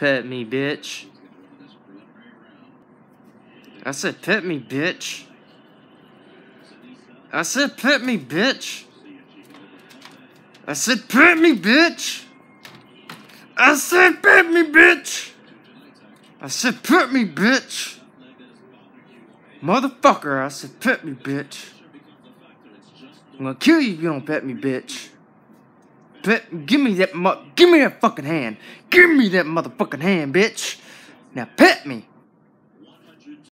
pet me, bitch. I said pet me, bitch. I said pet me, bitch. I said pet me, bitch. I said pet me, bitch. I said pet me, bitch. Motherfucker, I said pet me, bitch. I'm gonna kill you if you don't pet me, bitch. Give me that fucking hand. Give me that motherfucking hand, bitch. Now pet me.